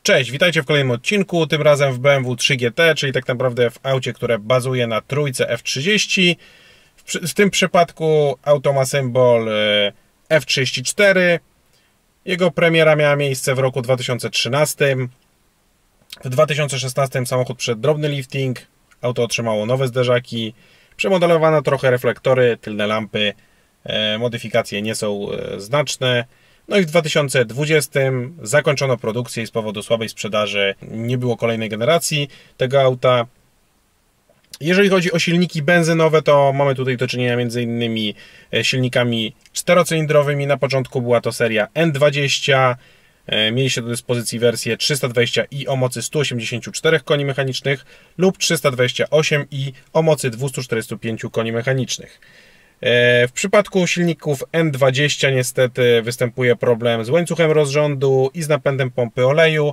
Cześć, witajcie w kolejnym odcinku, tym razem w BMW 3 GT, czyli tak naprawdę w aucie, które bazuje na trójce F30. W tym przypadku auto ma symbol F34. Jego premiera miała miejsce w roku 2013. W 2016 samochód przeszedł drobny lifting, auto otrzymało nowe zderzaki, przemodelowano trochę reflektory, tylne lampy, modyfikacje nie są znaczne. No i w 2020 zakończono produkcję i z powodu słabej sprzedaży nie było kolejnej generacji tego auta. Jeżeli chodzi o silniki benzynowe, to mamy tutaj do czynienia m.in. silnikami czterocylindrowymi. Na początku była to seria N20. Mieliście do dyspozycji wersję 320i o mocy 184 koni mechanicznych lub 328i o mocy 245 koni mechanicznych. W przypadku silników N20 niestety występuje problem z łańcuchem rozrządu i z napędem pompy oleju.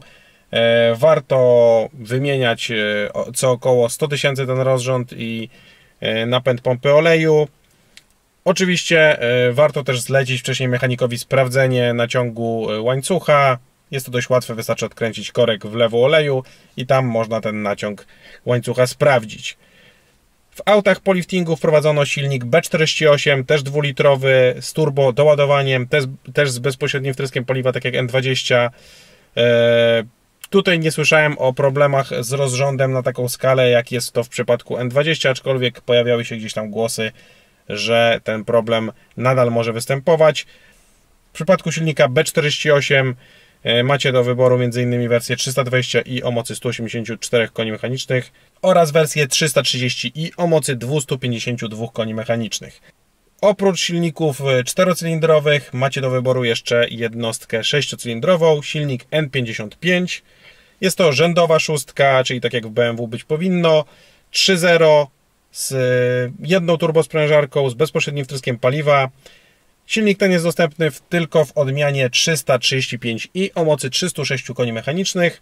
Warto wymieniać co około 100 000 ten rozrząd i napęd pompy oleju. Oczywiście warto też zlecić wcześniej mechanikowi sprawdzenie naciągu łańcucha. Jest to dość łatwe, wystarczy odkręcić korek w lewo oleju i tam można ten naciąg łańcucha sprawdzić. W autach po liftingu wprowadzono silnik B48, też dwulitrowy, z turbo doładowaniem, też z bezpośrednim wtryskiem paliwa, tak jak N20. Tutaj nie słyszałem o problemach z rozrządem na taką skalę, jak jest to w przypadku N20, aczkolwiek pojawiały się gdzieś tam głosy, że ten problem nadal może występować. W przypadku silnika B48 macie do wyboru m.in. wersję 320i o mocy 184 koni mechanicznych oraz wersję 330i o mocy 252 koni mechanicznych. Oprócz silników czterocylindrowych macie do wyboru jeszcze jednostkę sześciocylindrową, silnik N55. Jest to rzędowa szóstka, czyli tak jak w BMW być powinno, 3.0 z jedną turbosprężarką, z bezpośrednim wtryskiem paliwa. Silnik ten jest dostępny tylko w odmianie 335i o mocy 306 koni mechanicznych.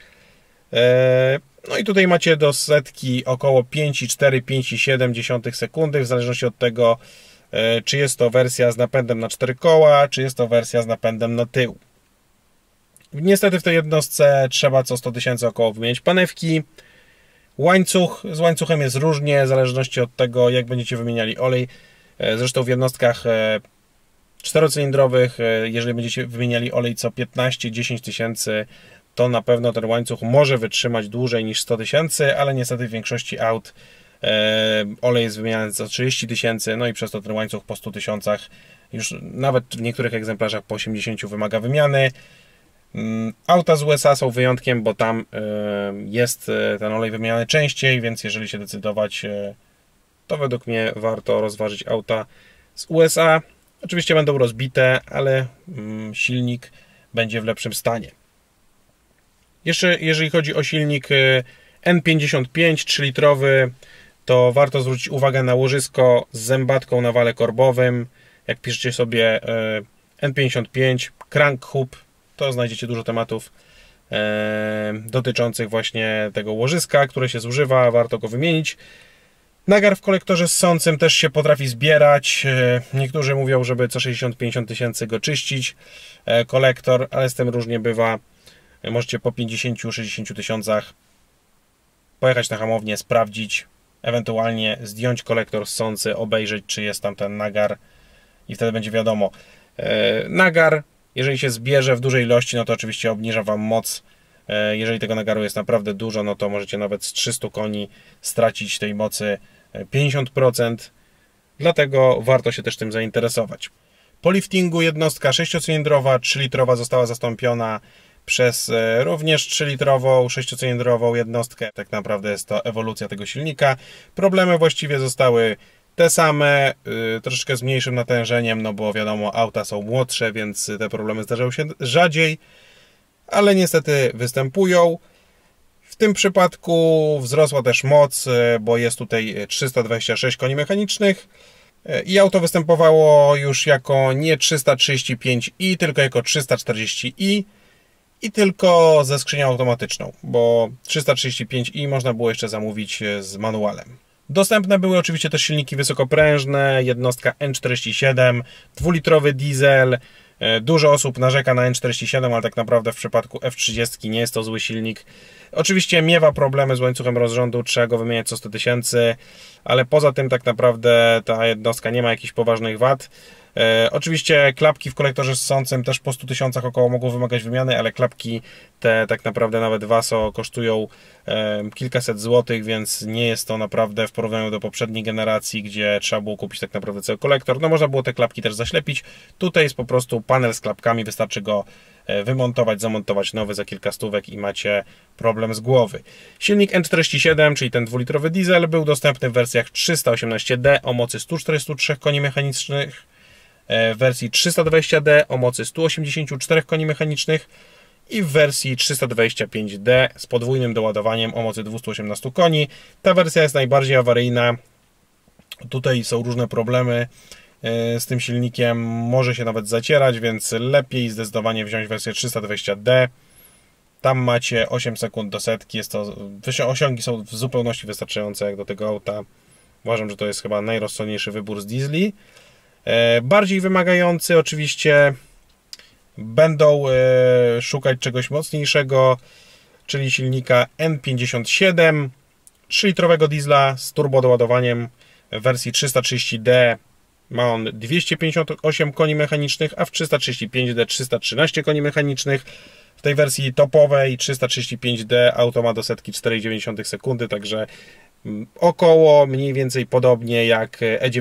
No i tutaj macie do setki około 5,4-5,7 sekundy, w zależności od tego, czy jest to wersja z napędem na 4 koła, czy jest to wersja z napędem na tył. Niestety w tej jednostce trzeba co 100 000 około wymienić panewki. Z łańcuchem jest różnie, w zależności od tego, jak będziecie wymieniali olej. Zresztą w jednostkach czterocylindrowych, jeżeli będziecie wymieniali olej co 15-10 000, to na pewno ten łańcuch może wytrzymać dłużej niż 100 000, ale niestety w większości aut olej jest wymieniany co 30 000, no i przez to ten łańcuch po 100 000 już nawet w niektórych egzemplarzach po 80 wymaga wymiany. Auta z USA są wyjątkiem, bo tam jest ten olej wymieniany częściej, więc jeżeli się decydować, to według mnie warto rozważyć auta z USA. Oczywiście będą rozbite, ale silnik będzie w lepszym stanie. Jeszcze jeżeli chodzi o silnik N55 3-litrowy, to warto zwrócić uwagę na łożysko z zębatką na wale korbowym. Jak piszecie sobie N55 crank hub, to znajdziecie dużo tematów dotyczących właśnie tego łożyska, które się zużywa, warto go wymienić. Nagar w kolektorze ssącym też się potrafi zbierać. Niektórzy mówią, żeby co 60-50 tysięcy go czyścić kolektor, ale z tym różnie bywa. Możecie po 50-60 tysiącach pojechać na hamownię, sprawdzić, ewentualnie zdjąć kolektor ssący, obejrzeć, czy jest tam ten nagar i wtedy będzie wiadomo. Nagar, jeżeli się zbierze w dużej ilości, no to oczywiście obniża Wam moc. Jeżeli tego nagaru jest naprawdę dużo, no to możecie nawet z 300 koni stracić tej mocy 50%. Dlatego warto się też tym zainteresować. Po liftingu jednostka 6-cylindrowa, 3-litrowa została zastąpiona przez również 3-litrową, 6-cylindrową jednostkę. Tak naprawdę jest to ewolucja tego silnika. Problemy właściwie zostały te same, troszeczkę z mniejszym natężeniem, no bo wiadomo, auta są młodsze, więc te problemy zdarzają się rzadziej, ale niestety występują. W tym przypadku wzrosła też moc, bo jest tutaj 326 koni mechanicznych i auto występowało już jako nie 335i, tylko jako 340i i tylko ze skrzynią automatyczną, bo 335i można było jeszcze zamówić z manualem. Dostępne były oczywiście też silniki wysokoprężne, jednostka N47, dwulitrowy diesel, Dużo osób narzeka na N47, ale tak naprawdę w przypadku F30 nie jest to zły silnik. Oczywiście miewa problemy z łańcuchem rozrządu, trzeba go wymieniać co 100 000, ale poza tym tak naprawdę ta jednostka nie ma jakichś poważnych wad. Oczywiście klapki w kolektorze ssącym też po 100 000 około mogą wymagać wymiany, ale klapki te tak naprawdę nawet Vaso kosztują kilkaset złotych, więc nie jest to naprawdę w porównaniu do poprzedniej generacji, gdzie trzeba było kupić tak naprawdę cały kolektor. No można było te klapki też zaślepić. Tutaj jest po prostu panel z klapkami, wystarczy go wymontować, zamontować nowy za kilka stówek i macie problem z głowy. Silnik N47, czyli ten 2-litrowy diesel, był dostępny w wersjach 318D o mocy 143 koni mechanicznych, w wersji 320D o mocy 184 koni mechanicznych i w wersji 325D z podwójnym doładowaniem o mocy 218 koni. Ta wersja jest najbardziej awaryjna. Tutaj są różne problemy z tym silnikiem, może się nawet zacierać, więc lepiej zdecydowanie wziąć wersję 320D. Tam macie 8 sekund do setki, osiągi są w zupełności wystarczające jak do tego auta. Uważam, że to jest chyba najrozsądniejszy wybór z diesli. Bardziej wymagający oczywiście będą szukać czegoś mocniejszego, czyli silnika N57, 3-litrowego diesla z turbodoładowaniem w wersji 330D. Ma on 258 koni mechanicznych, a w 335D 313 koni mechanicznych. W tej wersji topowej 335D auto ma do setki 4,9 sekundy, także około mniej więcej podobnie jak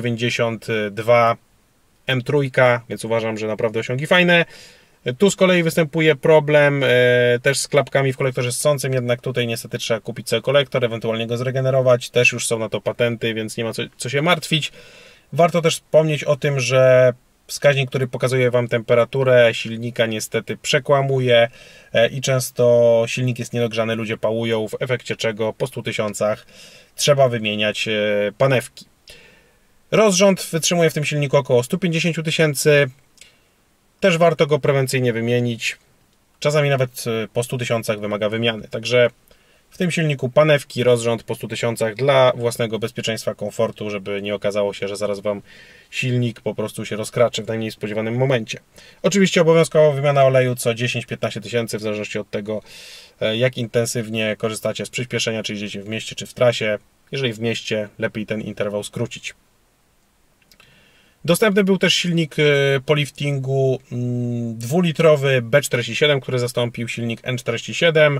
E92 M3, więc uważam, że naprawdę osiągi fajne. Tu z kolei występuje problem też z klapkami w kolektorze ssącym, jednak tutaj niestety trzeba kupić cały kolektor, ewentualnie go zregenerować. Też już są na to patenty, więc nie ma co się martwić. Warto też wspomnieć o tym, że wskaźnik, który pokazuje Wam temperaturę silnika, niestety przekłamuje i często silnik jest niedogrzany, ludzie pałują, w efekcie czego po 100 000 trzeba wymieniać panewki. Rozrząd wytrzymuje w tym silniku około 150 000. Też warto go prewencyjnie wymienić. Czasami nawet po 100 000 wymaga wymiany. Także w tym silniku panewki, rozrząd po 100 000 dla własnego bezpieczeństwa, komfortu, żeby nie okazało się, że zaraz Wam silnik po prostu się rozkraczy w najmniej spodziewanym momencie. Oczywiście obowiązkowa wymiana oleju co 10-15 tysięcy, w zależności od tego, jak intensywnie korzystacie z przyspieszenia, czy jedziecie w mieście, czy w trasie. Jeżeli w mieście, lepiej ten interwał skrócić. Dostępny był też silnik po liftingu 2-litrowy B47, który zastąpił silnik N47.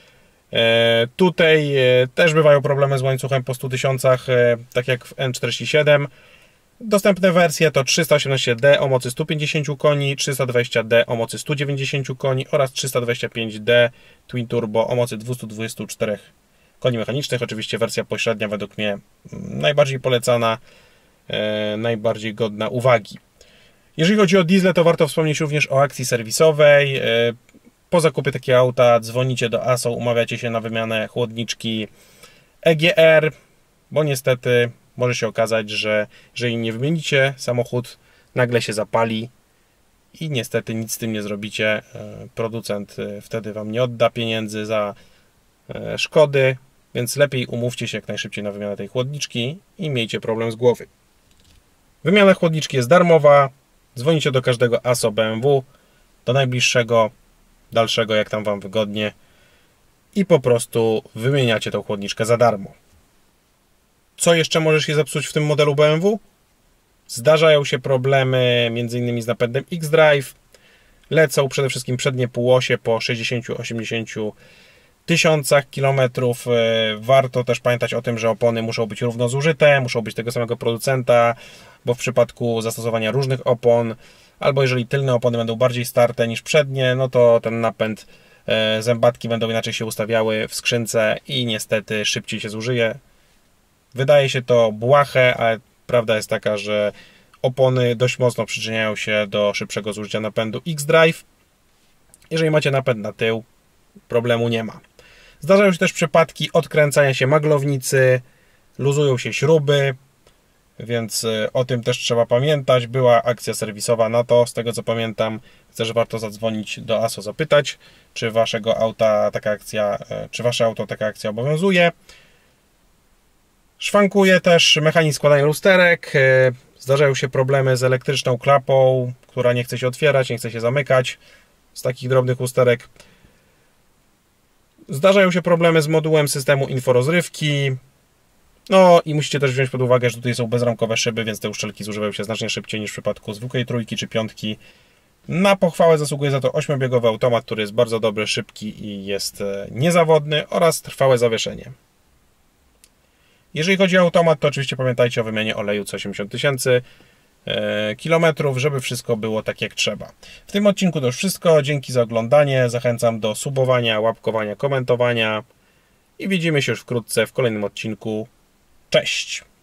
Tutaj też bywają problemy z łańcuchem po 100 000, tak jak w N47. Dostępne wersje to 318D o mocy 150 koni, 320D o mocy 190 koni oraz 325D Twin Turbo o mocy 224 koni mechanicznych. Oczywiście wersja pośrednia według mnie najbardziej polecana, najbardziej godna uwagi. Jeżeli chodzi o diesle, to warto wspomnieć również o akcji serwisowej. Po zakupie takiego auta dzwonicie do ASO, umawiacie się na wymianę chłodniczki EGR, bo niestety może się okazać, że jeżeli nie wymienicie, samochód nagle się zapali i niestety nic z tym nie zrobicie. Producent wtedy Wam nie odda pieniędzy za szkody, więc lepiej umówcie się jak najszybciej na wymianę tej chłodniczki i miejcie problem z głowy. Wymiana chłodniczki jest darmowa, dzwonicie do każdego ASO BMW, do najbliższego, dalszego, jak tam Wam wygodnie, i po prostu wymieniacie tą chłodniczkę za darmo. Co jeszcze może się zepsuć w tym modelu BMW? Zdarzają się problemy m.in. z napędem X-Drive, lecą przede wszystkim przednie półosie po 60-80 tysiącach kilometrów. Warto też pamiętać o tym, że opony muszą być równo zużyte, muszą być tego samego producenta, bo w przypadku zastosowania różnych opon, albo jeżeli tylne opony będą bardziej starte niż przednie, no to ten napęd, zębatki będą inaczej się ustawiały w skrzynce i niestety szybciej się zużyje. Wydaje się to błahe, ale prawda jest taka, że opony dość mocno przyczyniają się do szybszego zużycia napędu X-Drive. Jeżeli macie napęd na tył, problemu nie ma. Zdarzają się też przypadki odkręcania się maglownicy, luzują się śruby, więc o tym też trzeba pamiętać. Była akcja serwisowa na to, z tego co pamiętam. Myślę, że warto zadzwonić do ASO, zapytać, czy wasze auto taka akcja obowiązuje. Szwankuje też mechanizm składania lusterek. Zdarzają się problemy z elektryczną klapą, która nie chce się otwierać, nie chce się zamykać z takich drobnych usterek. Zdarzają się problemy z modułem systemu inforozrywki. No i musicie też wziąć pod uwagę, że tutaj są bezramkowe szyby, więc te uszczelki zużywają się znacznie szybciej niż w przypadku zwykłej trójki czy piątki. Na pochwałę zasługuje za to 8-biegowy automat, który jest bardzo dobry, szybki i jest niezawodny, oraz trwałe zawieszenie. Jeżeli chodzi o automat, to oczywiście pamiętajcie o wymianie oleju co 80 000 kilometrów, żeby wszystko było tak jak trzeba. W tym odcinku to już wszystko. Dzięki za oglądanie. Zachęcam do subowania, łapkowania, komentowania i widzimy się już wkrótce w kolejnym odcinku. Cześć!